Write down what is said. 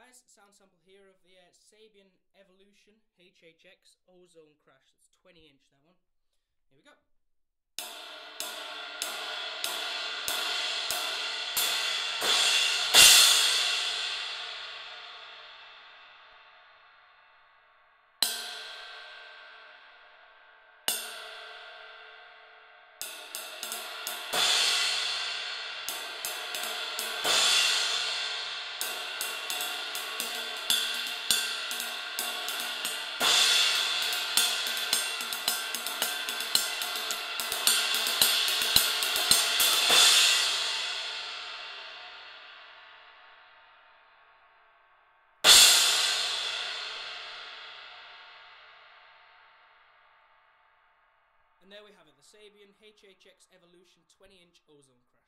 guys, sound sample here of the Sabian Evolution HHX Ozone Crash. It's 20-inch, that one. Here we go. And there we have it, the Sabian HHX Evolution 20-inch Ozone Crash.